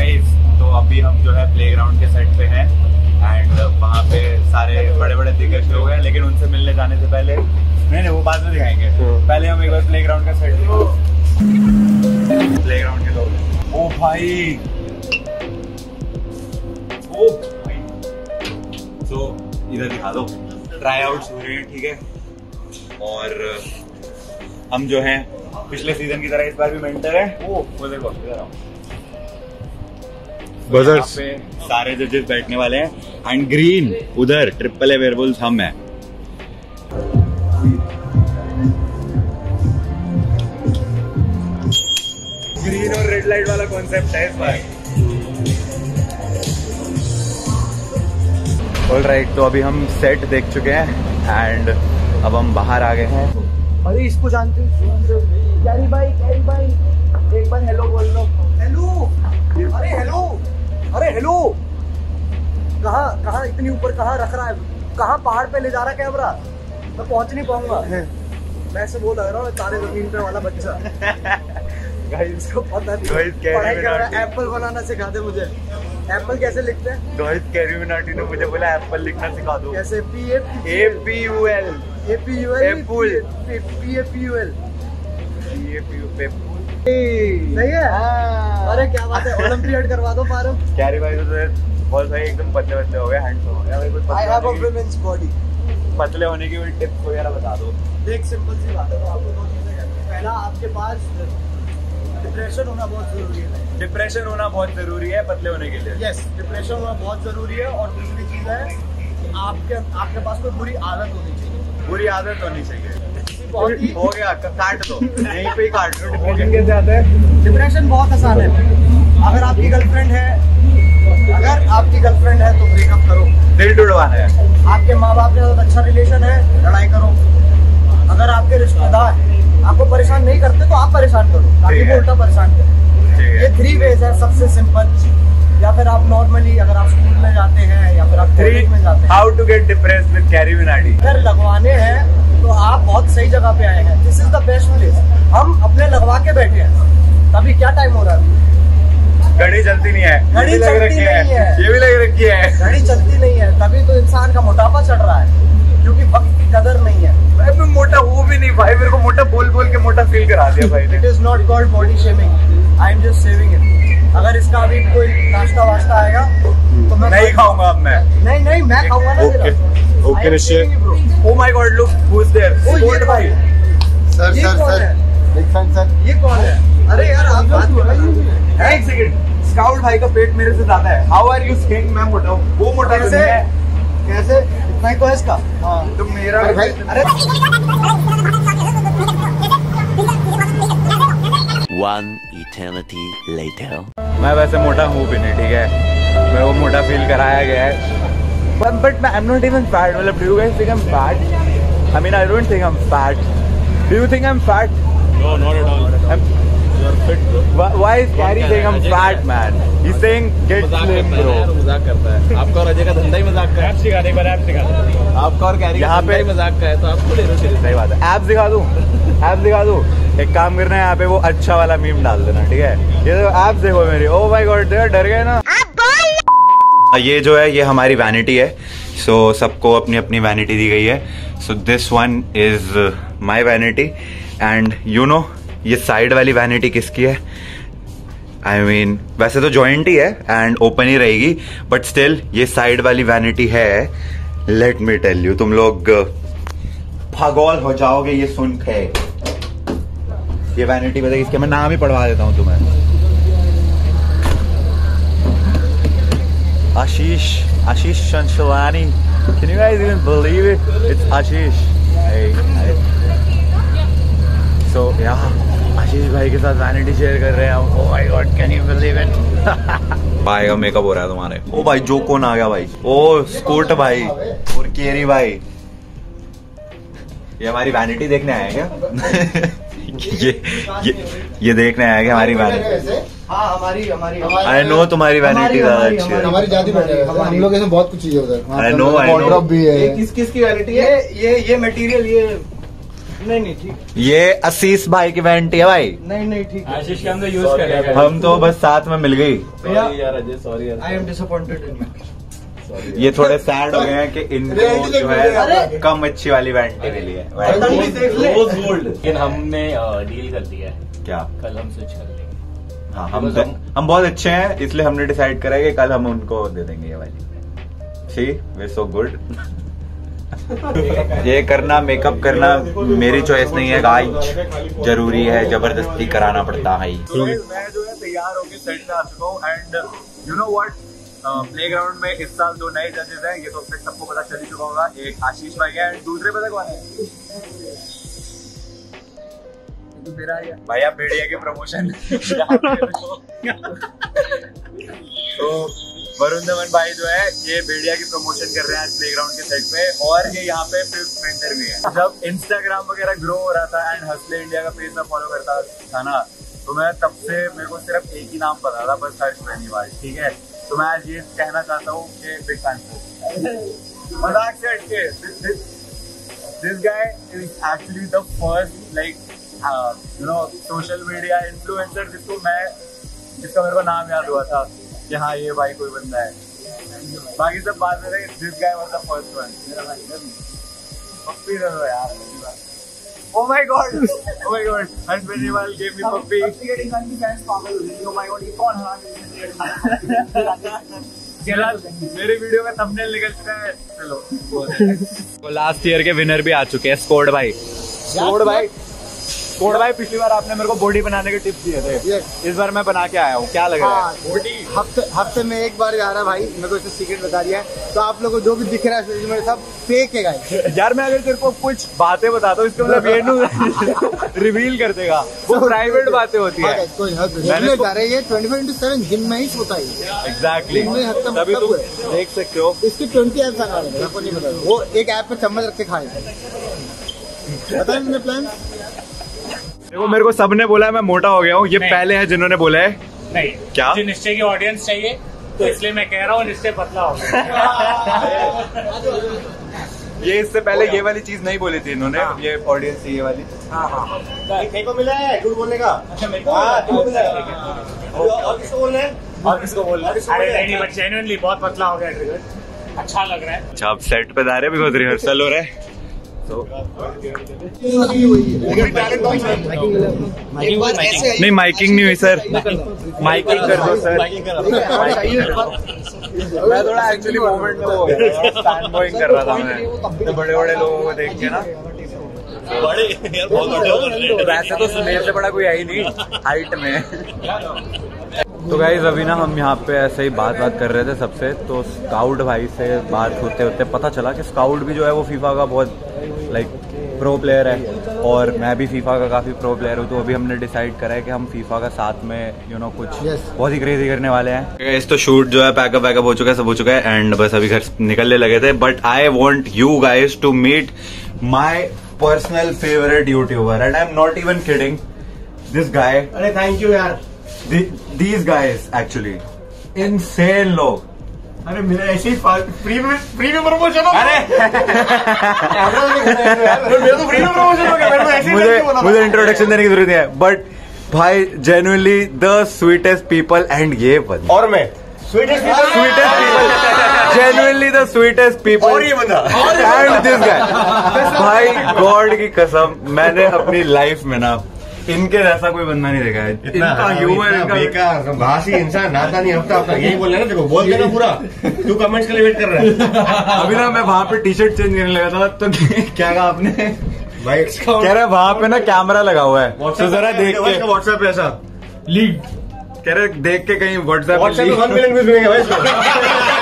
Guys, तो अभी हम जो है प्लेग्राउंड के सेट पे हैं एंड वहाँ पे सारे बड़े बड़े दिग्गज लोग हैं, लेकिन उनसे मिलने जाने से पहले नहीं वो बाद में दिखाएंगे। पहले हम एक बार प्लेग्राउंड का सेट प्लेग्राउंड के लोग। ओ भाई तो इधर दिखा दो, ट्राई आउट्स हो रहे हैं, ठीक है। और हम जो हैं पिछले सीजन की तरह इस बार भी मेंटर है। वो देखो इधर आओ, बजर्स पे सारे जजेस बैठने वाले हैं एंड ग्रीन उधर ट्रिपल ए वेयरवुल्व्स हम हैं। ग्रीन और रेड लाइट वाला कॉन्सेप्ट है इस बार। ऑलराइट, तो अभी हम सेट देख चुके हैं एंड अब हम बाहर आ गए हैं। अरे इसको जानते हो कैरी भाई, एक बार हेलो बोल लो। हेलो, अरे हेलो, अरे हेलो। कहाँ इतनी ऊपर कहाँ रख रहा है, कहाँ पहाड़ पे ले जा रहा है कैमरा, मैं पहुंच नहीं पाऊंगा। मैं ऐसे बोल रहा हूँ तारे जमीन पे वाला बच्चा। गाइस को पता नहीं पढ़ाई कर रहा है, एप्पल बनाना सिखा दे मुझे। एप्पल कैसे लिखते हैं? गाइस कैरी मिनाटी ने मुझे बोला एप्पल लिखना सिखा दो। कैसे? APUL नहीं है? अरे क्या बात है, ओलंपियाड करवा दो फारूक। कैरी भाई तो बहुत भाई एकदम पतले पतले हो गए, हैंडसम हो गए। I have a women's body। पतले होने की कोई टिप्स वगैरह बता दो। एक सिंपल सी बात है, तो आपको दो चीजें करनी है। पहला, आपके पास डिप्रेशन होना बहुत जरूरी है। डिप्रेशन होना बहुत जरूरी है पतले होने के लिए। यस, डिप्रेशन होना बहुत जरूरी है। और दूसरी चीज है कि आपके पास कोई बुरी आदत होनी चाहिए। बुरी आदत होनी चाहिए। हो गया, काट दो, यहीं पे ही काट दो। डिप्रेशन कैसे आता है? डिप्रेशन बहुत आसान है। अगर आपकी गर्लफ्रेंड है तो ब्रेकअप करो, दिल टूटवाना है। आपके माँ बाप के साथ अच्छा रिलेशन है, लड़ाई करो। अगर आपके रिश्तेदार आपको परेशान नहीं करते तो आप परेशान करो, ताकि वो उल्टा परेशान करे। ये 3 वेज है सबसे सिंपल। या फिर आप नॉर्मली, अगर आप स्कूल में जाते हैं या फिर आप कॉलेज में जाते हैं। How to get depressed with Carry Minati. अगर लगवाने हैं तो आप बहुत सही जगह पे आए हैं। This is the best place. हम अपने लगवा के बैठे हैं। अभी क्या टाइम हो रहा है? घड़ी चलती नहीं है, घड़ी चलती नहीं है, ये भी लग रखी है। घड़ी चलती नहीं है, तभी तो इंसान का मोटापा चढ़ रहा है, क्योंकि वक्त की कदर नहीं है। मैं मोटा हूँ भी नहीं भाई, मेरे को मोटा बोल बोल के मोटा फील करा दिया भाई ने। It is not called body shaming, I am just saving it. अगर इसका अभी कोई नाश्ता वास्ता आएगा तो मैं नहीं खाऊंगा। अब मैं नहीं मैं खाऊंगा ना। Okay Nishchay. Oh my God, look who is there. Sport भाई, सर बिग फैन सर। ये कौन है? अरे यार आप बात बताइए। एक सेकंड, स्काउट भाई का पेट मेरे से ज्यादा है। हाउ आर यू सेइंग मैं मोटा हूँ? वो मोटा कैसे है। कैसे? इतना ही तो है इसका। हाँ तो मेरा भाई, अरे One eternity later. मैं वैसे मोटा हूँ भी नहीं, ठीक है। मेरे को मोटा फील कराया गया है, but I am not even fat. मतलब do you guys think I am fat? I mean I don't think I am fat. Do you think I am fat? No, not at all. You are fit, bro. Why is Gary saying I'm fat, man? He's saying get slim, bro. मजाक करता है। आपका और अजय का धंधा ही मजाक का है। सिखा दे, एक बार ऐप सिखा दे। आपका और कैरी यहाँ पे मजाक का है, तो आपको ले लो सीरियस। सही बात है। ऐप दिखा दूँ? ऐप दिखा दूँ? एक काम करना है, यहाँ पे वो अच्छा वाला मीम डाल देना, ठीक है। ये तो ऐप देखो मेरी। ओह माय गॉड, डर गए ना। ये जो है ये हमारी वैनिटी है। सो सबको अपनी अपनी वैनिटी दी गई है। So this one is my vanity and you know ये साइड वाली वैनिटी किसकी है? आई मीन वैसे तो जॉइंट ही है एंड ओपन ही रहेगी, बट स्टिल ये साइड वाली वैनिटी है। लेट मी टेल यू, तुम लोग पागल हो जाओगे ये सुन के। ये वैनिटी बताइए इसके, मैं नाम ही पढ़वा देता हूँ तुम्हें। आशीष शंशलानी। Can you guys even believe it? It's Ashish. Hey. So yeah, आशीष भाई के साथ वैनिटी शेयर कर रहे हैं हम। Oh my God, can you believe it? भाई का मेकअप हो रहा है तुम्हारे। ओ भाई जो कौन आ गया भाई? ओ स्कूट भाई और केरी भाई। ये हमारी वैनिटी देखने आए क्या? ये देखने आया क्या हमारी वैनिटी? हाँ हमारी आई नो तुम्हारी वैनिटी ज्यादा अच्छी है। हमारी ज्यादा बेटर है। हम लोग ऐसे बहुत कुछ चीजें उधर। आई नो भी है। किस की वैनिटी है? ये मटेरियल नहीं ठीक। ये असीस भाई की वैनिटी है भाई। नहीं ठीक है। आशीष के हमने यूज करेगा। हम तो बस साथ में मिल गई। सॉरी यार अजय, सॉरी यार। I am disappointed in you. ये थोड़े सैड हो गए हैं कि इनको जो है कम अच्छी वाली वैनिटी मिली है। Rose gold. लेकिन हमने डील कर दिया है, क्या? कल हम स्विच कर देंगे। हाँ, हम बहुत अच्छे हैं, इसलिए हमने डिसाइड करा है कि कल हम उनको दे देंगे ये वाली। See way so good. ये करना, मेकअप करना मेरी चॉइस नहीं है गाइस, जरूरी है, जबरदस्ती कराना पड़ता है। मैं जो है तैयार होकर सेट पे आ चुका हूँ and you know what, playground में इस साल 2 नए जजेस हैं, ये तो सबको पता चल ही चुका होगा। एक आशीष भाई है, दूसरे पता कौन है? मेरा भाई, आप भेड़िया के प्रमोशन तो वरुण धवन भाई जो है ये भेड़िया की प्रमोशन कर रहे हैं आज प्लेग्राउंड के सेट पे, और ये यहाँ पे 5th मेंटर भी है। जब इंस्टाग्राम वगैरह ग्रो हो रहा था एंड हसले इंडिया का पेज में फॉलो करता था ना, तो मैं तब से मेरे को सिर्फ एक ही नाम पता था, बस हर्ष बेनीवाल। ठीक है, तो मैं आज ये कहना चाहता हूँ कि बिग फैन। मजाक से हटके, this guy is actually the first you know social media influencer जिसका मेरे को नाम याद हुआ था कि हाँ ये भाई कोई बंदा है। बाकी सब बात में this guy was the first one. Puppy दे दो यार। Oh my God! Oh my God! Harsh Beniwal gave me puppy. Getting gun की फैंस पागल हो गई। Oh my God! ये कौन हरा मेरी वीडियो का थंबनेल निकल चुका है। चलो, तो लास्ट ईयर के विनर भी आ चुके हैं, स्कोड भाई। स्कोड भाई पिछली बार आपने मेरे को बॉडी बनाने के टिप्स दिए थे, इस बार मैं बना के आया हूँ। क्या लग रहा है? बॉडी हफ्ते में एक बार आ रहा है भाई, मेरे को इसे सीक्रेट बता दिया है। तो आप लोगों को जो भी दिख रहा है मेरे सब फेक है गाइस। यार मैं अगर तेरे को कुछ बातें बताता हूँ, इसका मतलब ये रिवील कर देगा, वो प्राइवेट बातें होती है। रेगुलर जा रही है 24/7 जिम में ही सोता है। एग्जैक्टली, तभी तुम देख सकते हो। इसकी 20 ऐप लगा रहे हैं, आपको नहीं पता। वो एक ऐप पे चम्मच रख के खाए। पता है प्लान। देखो मेरे को सबने बोला है मैं मोटा हो गया हूँ, ये पहले है जिन्होंने बोला है। नहीं, क्या मुझे निश्चय की ऑडियंस चाहिए, तो इसलिए मैं कह रहा हूँ निश्चय पतला हो गया। ये इससे पहले ये वाली चीज नहीं बोली थी इन्होंने, ये ऑडियंस ये वाली। कहीं को मिला है झूठ बोलने का? अच्छा मेरे को और किसको बोलना है? और किसको बोलना है? अरे नहीं, बट जेन्युइनली बहुत पतला हो गया ट्रिगर, अच्छा लग रहा है। अच्छा, आप सेट पे जा रहे हैं बिकॉज रिहर्सल हो रहा है। नहीं माइकिंग नहीं हुई सर, माइकिंग कर दो सर। मैं थोड़ा एक्चुअली मोमेंट में हो गया, फैन बॉइंग कर रहा था मैं, तो बड़े बड़े लोगों को देख के ना। बड़े यार, बहुत बड़े। वैसे तो सुनील से बड़ा कोई है ही नहीं हाइट में। तो गाइज अभी ना हम यहाँ पे ऐसे ही बात कर रहे थे सबसे, तो स्काउट भाई से बात होते होते पता चला कि स्काउट भी जो है वो फीफा का बहुत प्रो प्लेयर है, और मैं भी फीफा का काफ़ी प्रो प्लेयर हूँ। तो अभी हमने डिसाइड करा है कि हम फीफा का साथ में कुछ बहुत ही क्रेजी करने वाले हैं। इस तो शूट जो है पैकअप हो चुका है, सब हो चुका है, एंड बस अभी घर निकलने लगे थे। But I want you guys to meet my personal favourite youtuber, and I am not even kidding, this guy. अरे थैंक यू यार। These guys actually insane लोग। अरे मेरा ऐसे ही फ्री में प्रमोशन हो। अरे मेरा तो फ्री में प्रमोशन हो गया, मेरे को ऐसे मुझे इंट्रोडक्शन देने की जरूरत नहीं है, बट भाई genuinely the sweetest people, and ये बंदा और मैं sweetest people, genuinely the sweetest people, और ये बंदा एंड दिस गाय। भाई गॉड की कसम, मैंने अपनी लाइफ में ना इनके जैसा कोई बंदा नहीं देखा है। इनका ह्यूमर, इनका बेकार भाषी इंसान, नाता नहीं हफ्ता यही बोल रहे ना। देखो बोल देना पूरा, तू कमेंट्स के लिए वेट कर रहा है। अभी ना मैं वहाँ पे टी शर्ट चेंज करने लगा था, तो क्या कहा आपने भाई? कह रहे वहाँ पे ना कैमरा लगा हुआ है, तो जरा देख के व्हाट्सएप पे ऐसा लीड कह रहे देख के कहीं व्हाट्सएप 1 मिलियन व्यूज मिलेंगे भाई।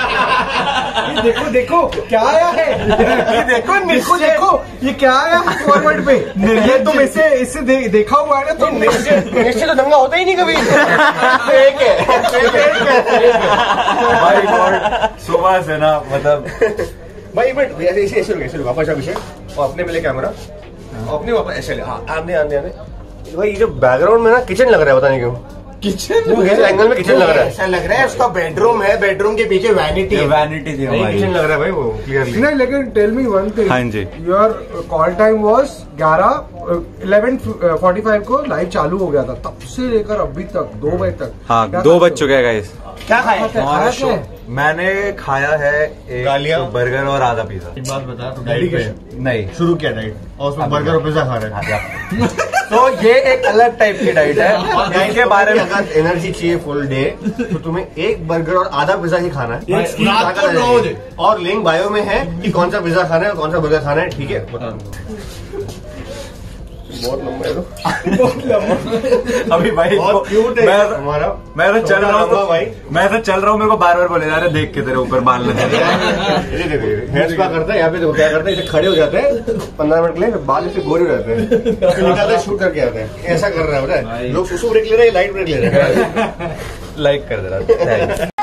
देखो क्या आया है, देखो ये क्या आया है फॉरवर्ड पे। ये तुम इससे देखा हुआ है ना, तुम निश्चय तो दंगा होता ही नहीं कभी। फेक है भाई गॉड, सुबह से ना मतलब भाई बट ऐसे वापस विषय और अपने मिले कैमरा अपने वापस ऐसे। हाँ आंधे। भाई ये जो बैकग्राउंड में ना किचन लग रहा है, पता नहीं क्यों। किचन एंगल में किचन लग रहा है, ऐसा लग रहा है उसका बेडरूम है, बेडरूम के पीछे वैनिटी है। वैनिटी थी हमारी। किचन लग रहा है भाई वो क्लियरली। नहीं लेकिन टेल मी वन थिंग। हाँ जी। योर कॉल टाइम वाज 11:45 को लाइव चालू हो गया था, तब से लेकर अभी तक 2 बजे तक। हाँ 2 बज चुके हैं गाइस। क्या खाया? खाया क्या है? मैंने खाया है एक बर्गर और आधा पिज्जा। एक बात बता, तू डाइट पे नहीं शुरू किया डाइट और उसमें बर्गर और पिज्जा खा रहा है। तो ये एक अलग टाइप की डाइट है, इनके बारे में। अगर एनर्जी चाहिए फुल डे तो तुम्हें एक बर्गर और आधा पिज्जा ही खाना है रात को 9 बजे। और लिंक बायो में है कि कौन सा पिज्जा खाना है और कौन सा बर्गर खाना है, ठीक है? बहुत लंबा है तो। अभी भाई बहुत क्यूट है हमारा। मैं तो चल रहा हूँ भाई, मैं तो चल रहा हूँ, मेरे को बार बार बोले जा रहे देख के तेरे ऊपर बाल लगे। हेयर स्पा करता है यहाँ पे, देखो क्या करता है, इसे खड़े हो जाते हैं 15 मिनट के लिए, बाल इसे गोरे हो जाते हैं, फिर निकालते हैं, शूट करके आते हैं। ऐसा कर रहा है, पता है? लोग सुसु ब्रेक ले रहे हैं, लाइट ब्रेक ले रहे हैं। लाइक कर दे रहा।